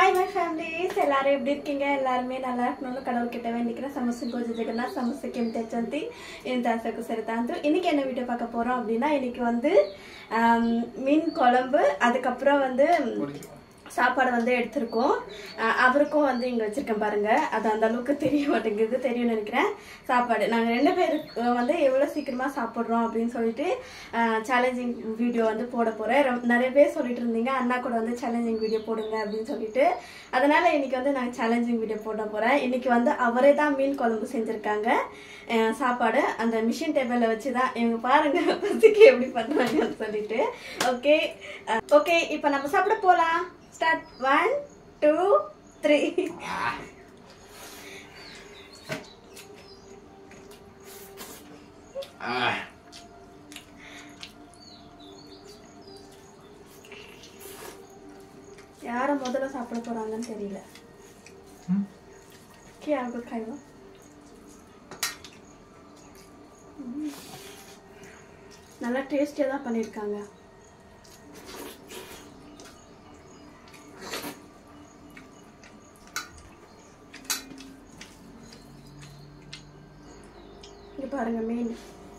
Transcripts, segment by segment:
Hi my families, எல்லாரும் எப்படி இருக்கீங்க? எல்லாரும் நல்லா இருக்கணும்னு கடவுள்கிட்ட வேண்டிக்கிறேன். समस्त को जगन्नाथ समस्त केमते चंती इन तासको सरतांतु இன்னைக்கு என்ன வீடியோ பார்க்க போறோம் அப்படினா இன்னைக்கு வந்து மீன் குழம்பு அதுக்கு அப்புறம் வந்து சாப்பாடு வந்து எடுத்துறோம். அவருக்கும் வந்து இங்க வச்சிருக்கேன் பாருங்க. அது அந்த அளவுக்கு தெரிய மாட்டேங்குது. தெரியும் நினைக்கிறேன். சாப்பாடு நாங்க ரெண்டு பேர் வந்து எவ்வளவு சீக்கிரமா சாப்பிடுறோம் அப்படினு சொல்லிட்டு சேலஞ்சிங் வீடியோ வந்து போட போறேன். நிறைய பேர் சொல்லிட்டு இருந்தீங்க அண்ணா கூட வந்து சேலஞ்சிங் வீடியோ போடுங்க அப்படினு சொல்லிட்டு. அதனால இன்னைக்கு வந்து நான் சேலஞ்சிங் வீடியோ போட போறேன். இன்னைக்கு வந்து அவரே தான் மீன் குழம்பு செஞ்சிருக்காங்க. சாப்பாடு அந்த மிஷின் டேபிள்ல வச்சு தான் இவங்க பாருங்க பசிக்கு எப்படி பண்றாங்கன்னு சொல்லிட்டு. ஓகே ஓகே இப்போ நம்ம சாப்பிட போலாம். Start 1, 2, 3. யார முதல்ல சாப்பிட போறாங்கன்னு தெரியல. क्या आपको खाएगा? நல்லா டேஸ்டியா தான் பண்ணிருக்காங்க. இங்க பாருங்க மீன்.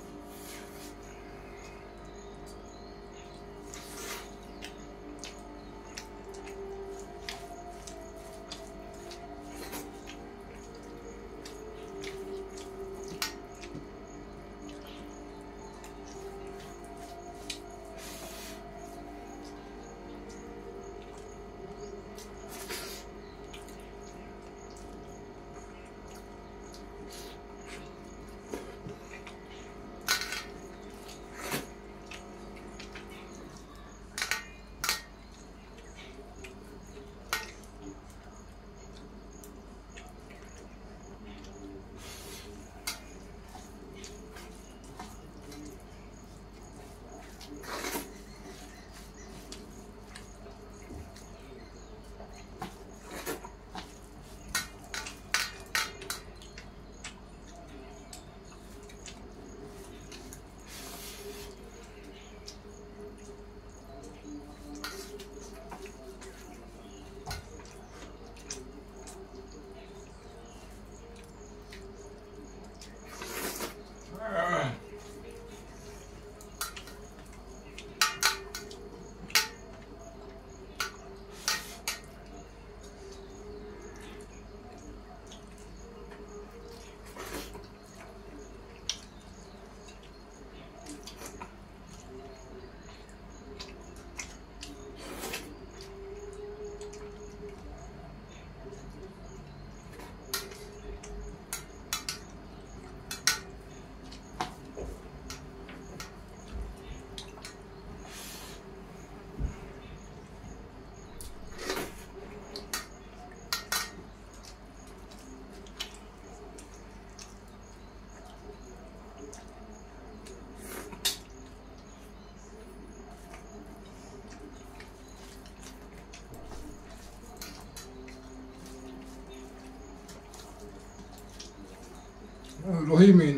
Rohi mean.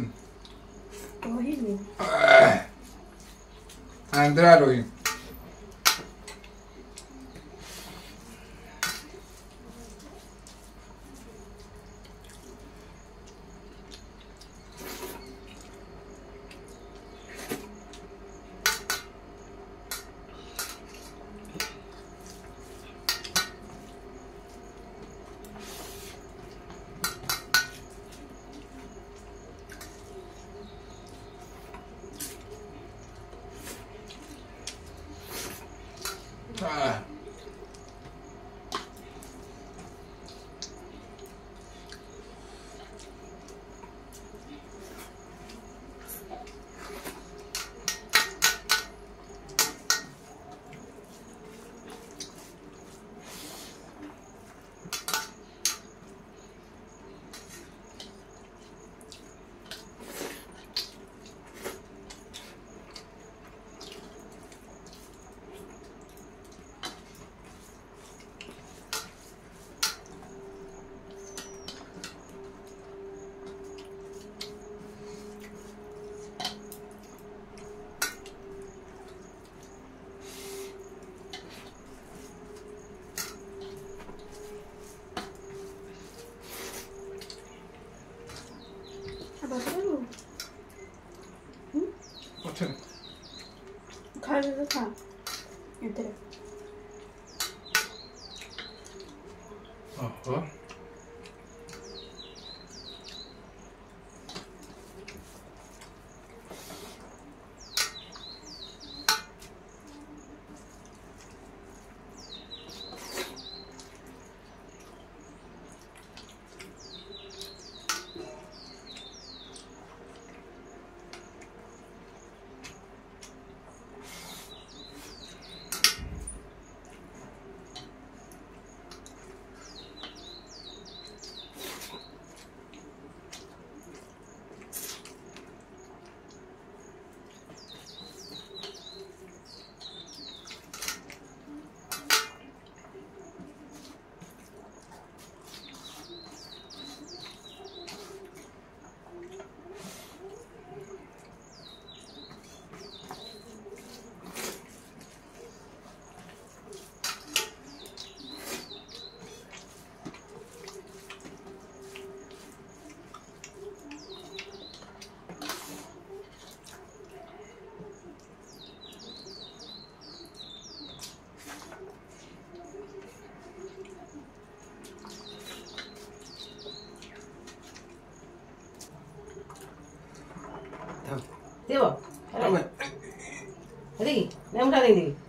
Rohi mean. Andra Rohi. हाँ इधर Tiếp à? Cái gì? Em ra đây gì?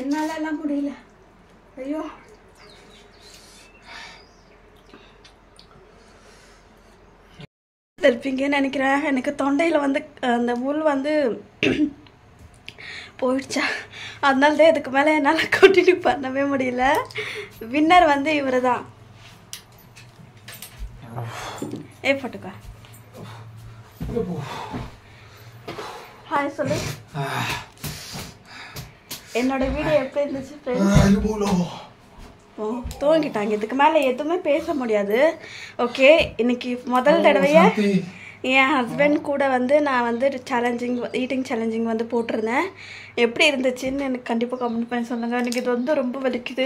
என்னால எல்லாம் முடியல. ஐயோ இருப்பீங்கன்னு நினைக்கிறேன். எனக்கு தொண்டையில் வந்து அந்த முள் வந்து போயிடுச்சா, அதனால தான் இதுக்கு மேலே என்னால் கண்டினியூ பண்ணவே முடியல. வின்னர் வந்து இவர் தான். போட்டுக்கோ. ஹாய் சொல்லு. என்னோட வீடியோ எப்படி இருந்துச்சு ஃப்ரெண்ட்ஸ்? தூங்கிட்டாங்க. இதுக்கு மேலே எதுவுமே பேச முடியாது. ஓகே, இன்னைக்கு முதல் தடவையா என் ஹஸ்பண்ட் கூட வந்து நான் வந்து ஈட்டிங் சேலஞ்சிங் வந்து போட்டிருந்தேன். எப்படி இருந்துச்சுன்னு எனக்கு கண்டிப்பாக கமெண்ட் பண்ணி சொல்லுங்கள். எனக்கு இது வந்து ரொம்ப வலிக்குது,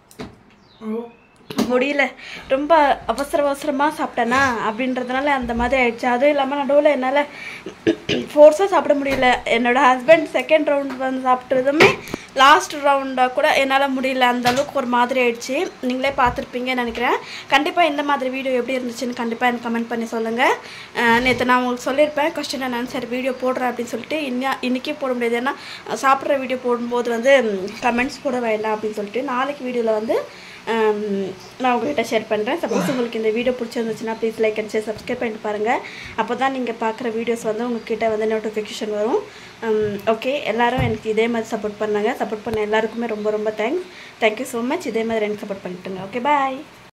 முடியல. ரொம்ப அவசரமாக சாப்பிட்டேனா அப்படின்றதுனால அந்த மாதிரி ஆயிடுச்சு. அதுவும் இல்லாமல் நடுவில் என்னால் ஃபோர்ஸாக சாப்பிட முடியல. என்னோடய ஹஸ்பண்ட் செகண்ட் ரவுண்ட் வந்து சாப்பிட்றதுமே லாஸ்ட் ரவுண்டாக கூட என்னால் முடியல. அந்தளவுக்கு ஒரு மாதிரி ஆயிடுச்சு. நீங்களே பார்த்துருப்பீங்கன்னு நினைக்கிறேன். கண்டிப்பாக இந்த மாதிரி வீடியோ எப்படி இருந்துச்சுன்னு கண்டிப்பாக எனக்கு கமெண்ட் பண்ணி சொல்லுங்கள். நேற்று நான் உங்களுக்கு சொல்லியிருப்பேன் கொஸ்டின் அண்ட் ஆன்சர் வீடியோ போடுறேன் அப்படின்னு சொல்லிட்டு. இன்றைக்கே போட முடியாது, ஏன்னா சாப்பிட்ற வீடியோ போடும்போது வந்து கமெண்ட்ஸ் போட வேண்டாம் அப்படின்னு சொல்லிட்டு நாளைக்கு வீடியோவில் வந்து நான் உங்கள்கிட்ட ஷேர் பண்ணுறேன். சப்போஸ் உங்களுக்கு இந்த வீடியோ பிடிச்சிருந்துச்சுன்னா please like and share, subscribe பண்ணிட்டு பாருங்கள். அப்போ தான் நீங்கள் பார்க்குற வீடியோஸ் வந்து உங்கள்கிட்ட வந்து நோட்டிஃபிகேஷன் வரும். ஓகே, எல்லோரும் எனக்கு இதே மாதிரி சப்போர்ட் பண்ணாங்க. சப்போர்ட் பண்ண எல்லாருக்குமே ரொம்ப ரொம்ப தேங்க்யூ ஸோ மச். இதே மாதிரி எனக்கு சப்போர்ட் பண்ணிட்டுங்க. ஓகே, பாய்.